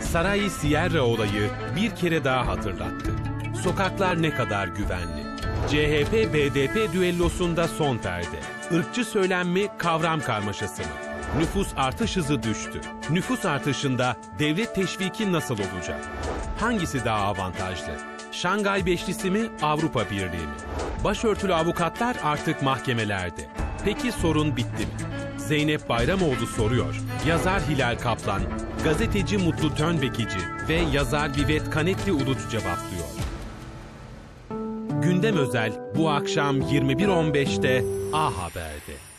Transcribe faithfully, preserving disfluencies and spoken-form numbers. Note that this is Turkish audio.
Saray Sierra olayı bir kere daha hatırlattı. Sokaklar ne kadar güvenli. C H P B D P düellosunda son perde. Irkçı söylen mi, kavram karmaşası mı? Nüfus artış hızı düştü. Nüfus artışında devlet teşviki nasıl olacak? Hangisi daha avantajlı? Şangay Beşlisi mi, Avrupa Birliği mi? Başörtülü avukatlar artık mahkemelerde. Peki sorun bitti mi? Zeynep Bayramoğlu soruyor. Yazar Hilal Kaplan, gazeteci Mutlu Tönbekici ve yazar Vivet Kanetli Uluç cevaplıyor. Gündem özel bu akşam yirmi bir on beşte A Haber'de.